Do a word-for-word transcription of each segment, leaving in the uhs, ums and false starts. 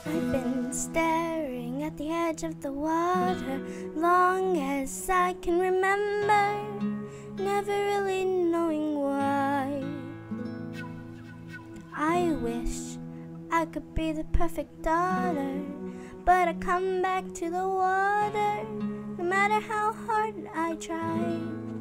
I've been staring at the edge of the water long as I can remember, never really knowing why. I wish I could be the perfect daughter, but I come back to the water no matter how hard I try.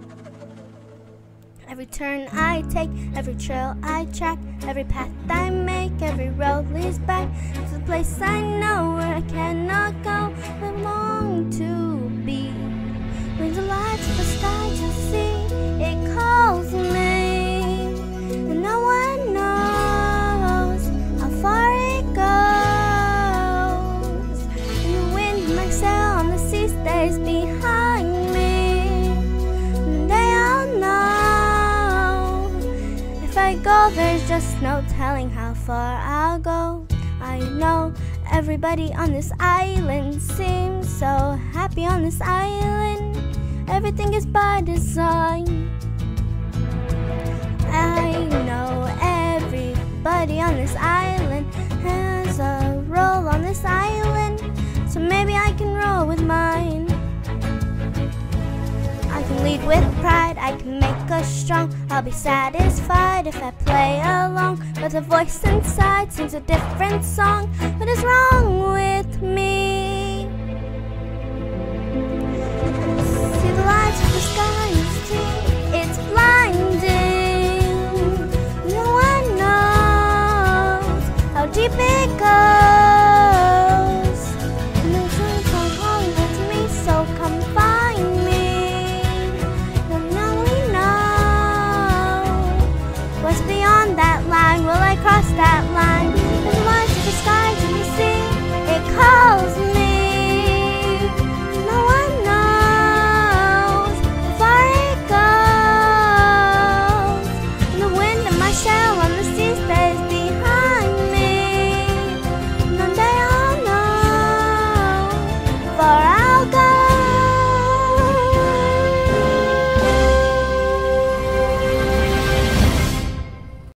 Every turn I take, every trail I track, every path I make, every road leads back to the place I know where I cannot go, but long to be. With the lights of the sky to see, it calls me, and no one knows how far it goes. And the wind might sail on the sea stays behind me, and they all know. If I go, there's just no telling how far I'll go. I know everybody on this island seems so happy on this island. Everything is by design. I know everybody on this island has a role on this island, so maybe I can roll with mine. I can lead with pride, I can make us strong. I'll be satisfied if I play along, but the voice inside sings a different song. What is wrong with me? See the lights of the sky, it's blinding. No one knows how deep it goes. And the sun's not calling out to me, so come find me. What's beyond that line? Will I cross that line? And the lights of the sky to the sea, it calls me.